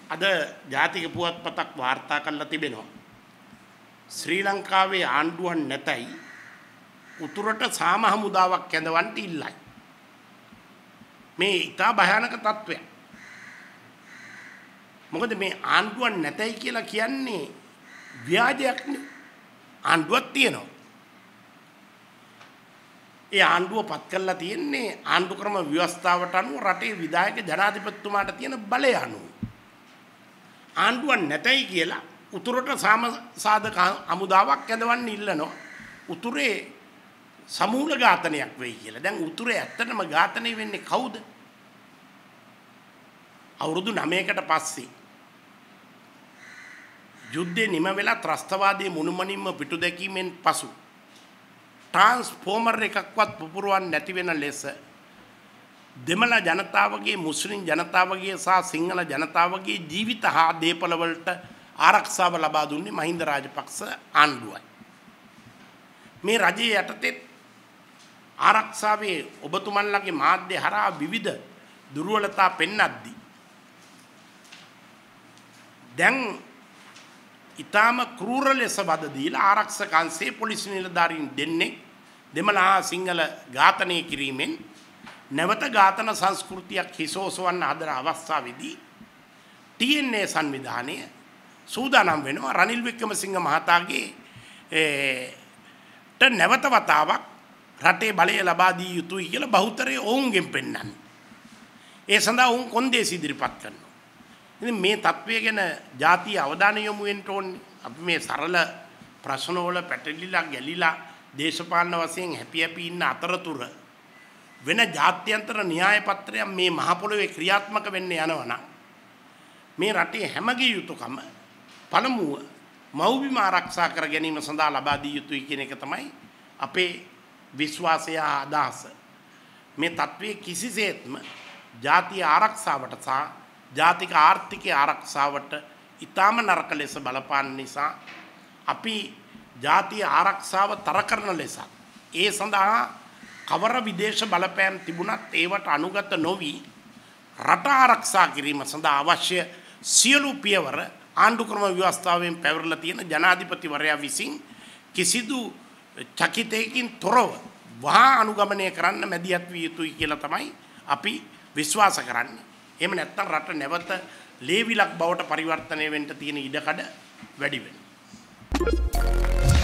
අද ජාතික පුවත්පතක් වාර්තා කරලා තිබෙනවා. ශ්‍රී ලංකාවේ ආණ්ඩුවක් නැතයි උතුරට සාම හමුදාවක් කැඳවන්න ඉල්ලයි. මේ ඉතා භයානක තත්ත්වයක්. මොකද මේ ආණ්ඩුවක් නැතයි කියලා කියන්නේ ව්‍යාජයක් නේ. ආණ්ඩුවක් තියෙනවා. ඒ ආණ්ඩුව පත් කරලා තියෙන්නේ ආණ්ඩු ක්‍රම ව්‍යවස්ථාවට අනුව රටේ විධායක ජනාධිපතිතුමාට තියෙන බලය අනුව. ආණ්ඩුවක් නැතයි කියලා උතුරට සාම සාධක හමුදාවක් කැඳවන්න ඉල්ලනවා. උතුරේ සමූල ඝාතනයක් වෙයි කියලා. දැන් උතුරේ ඇත්තටම ඝාතනය වෙන්නේ කවුද? අවුරුදු 9කට පස්සේ යුද්ධේ නිම වෙලා ත්‍රස්තවාදයේ මුළුමනින්ම පිටු දැකීමෙන් පසු ට්‍රාන්ස්ෆෝමර් එකක්වත් පුපුරවන්නේ නැති වෙන ලෙස දෙමළ ජනතාවගේ මුස්ලිම් ජනතාවගේ සහ සිංහල ජනතාවගේ ජීවිත හා දේපල වලට ආරක්ෂාව ලබා දුන්නේ මහින්ද රාජපක්ෂ ආණ්ඩුවයි. මේ රජයේ යටතේ ආරක්ෂාවේ ඔබතුමන්ලගේ මාධ්‍ය හරහා විවිධ දුර්වලතා පෙන්වද්දී දැන් ඊටාම ක්‍රූර ලෙස වද දීලා ආරක්ෂක අංශයේ පොලිස් නිලධාරීන් දෙන්නේ දෙමළ හා සිංහල ඝාතනය කිරීමෙන් නැවත ඝාතන සංස්කෘතියක් හිසෝසවන්න හදන අවස්ථාවේදී TNA සංවිධානය සූදානම් වෙනවා රනිල් වික්‍රමසිංහ මහතාගේ නැවත වතාවක් රටේ බලය ලබා දී යුතුයි කියලා බහුතරයේ ඔවුන්ගෙන් පෙන්වන්නේ. ඒ සඳහා ඔවුන් කොන්දේසි ඉදිරිපත් කරනවා. ඉතින් මේ තත්වය ගැන ජාතිය අවධානය යොමු වෙන්න ඕනේ. අපි මේ සරල ප්‍රශ්නවල පැටලිලා ගැලිලා දේශපාලන වශයෙන් හැපි ඉන්න අතරතුර වෙන ජාත්‍යන්තර න්‍යාය පත්‍රයක් මේ මහ පොළොවේ ක්‍රියාත්මක වෙන්න යනවා. මේ රටේ හැමගේ යුතුයකම පළමුව මව්බිම ආරක්ෂා කර ගැනීම සඳහා ලබා දී යුතුයි කියන එක තමයි අපේ විශ්වාසය අදහස. මේ තත්වයේ කිසිසේත්ම ජාතිය ආරක්ෂාවට සහ ජාතික ආර්ථිකය ආරක්ෂාවට ඊටම නරක ලෙස බලපාන නිසා අපි ජාතිය ආරක්ෂාව තර කරන ලෙස ඒ සඳහා කවර විදේශ බලපෑම් තිබුණත් ඒවට අනුගත නොවි රට ආරක්ෂා කිරීම සඳහා අවශ්‍ය සියලු පියවර ආණ්ඩු ක්‍රම ව්‍යවස්ථාවෙන් පැවරලා තියෙන ජනාධිපතිවරයා විසින් කිසිදු චකිතයකින් තොරව වහා අනුගමනය කරන්න මැදිහත් විය යුතුයි කියලා තමයි අපි විශ්වාස කරන්නේ. එහෙම නැත්නම් රට නැවත ලේවිලක් බවට පරිවර්තනය වෙන්න තියෙන ඉඩකඩ වැඩි වෙනවා.